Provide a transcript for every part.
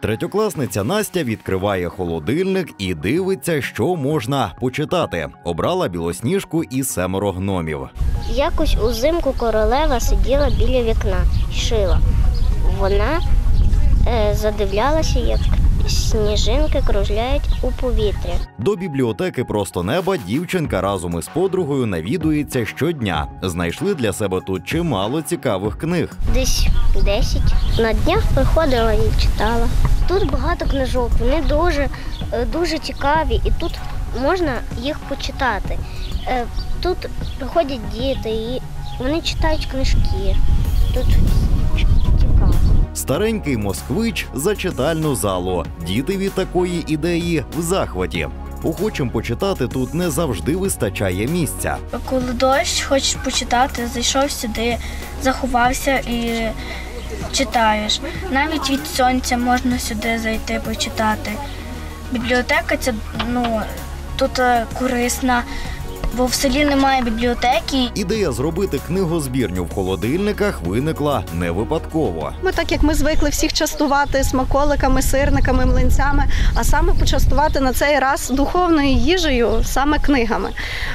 Третьокласниця Настя відкриває холодильник і дивиться, що можна почитати. Обрала Білосніжку і 7 гномів. Якось узимку королева сиділа біля вікна і шила. Вона задивлялася, як сніжинки кружляють у повітрі. До бібліотеки «Просто неба» дівчинка разом із подругою навідується щодня. Знайшли для себе тут чимало цікавих книг. Десь 10. На днях приходила і читала. Тут багато книжок, вони дуже цікаві і тут можна їх почитати. Тут приходять діти і вони читають книжки. Тут цікаво. Старенький москвич за читальну залу. Діти від такої ідеї в захваті. Охочим почитати тут не завжди вистачає місця. Коли дощ, хочеш почитати, зайшов сюди, заховався і читаєш. Навіть від сонця можна сюди зайти почитати. Бібліотека ця, тут корисна, бо в селі немає бібліотеки. Ідея зробити книгозбірню в холодильниках виникла не випадково. Так як ми звикли всіх частувати смаколиками, сирниками, млинцями, а саме почастувати на цей раз духовною їжею, саме книгами.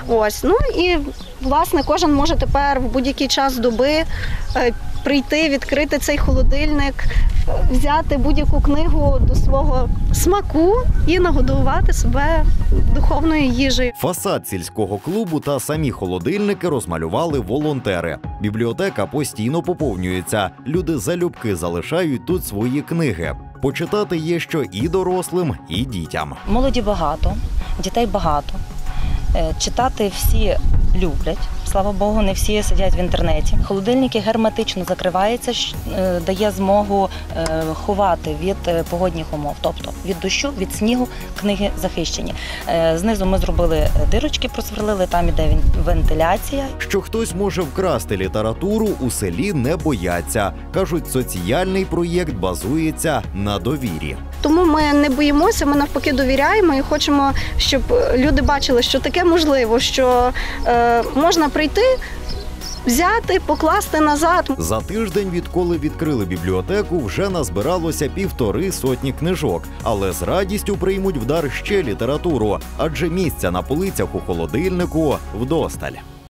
І, власне, кожен може тепер в будь-який час доби прийти, відкрити цей холодильник, взяти будь-яку книгу до свого смаку і нагодувати себе духовною їжею. Фасад сільського клубу та самі холодильники розмалювали волонтери. Бібліотека постійно поповнюється. Люди залюбки залишають тут свої книги. Почитати є що і дорослим, і дітям. Молоді багато, дітей багато. Читати всі люблять. Слава Богу, не всі сидять в інтернеті. Холодильники герметично закриваються, дає змогу ховати від погодних умов, тобто від дощу, від снігу книги захищені. Знизу ми зробили дирочки, просверлили, там іде вентиляція. Що хтось може вкрасти літературу, у селі не бояться. Кажуть, соціальний проєкт базується на довірі. Тому ми не боїмося, ми навпаки довіряємо і хочемо, щоб люди бачили, що таке можливо, що можна прийти, взяти, покласти назад. За тиждень, відколи відкрили бібліотеку, вже назбиралося 150 книжок. Але з радістю приймуть в дар ще літературу, адже місця на полицях у холодильнику вдосталь.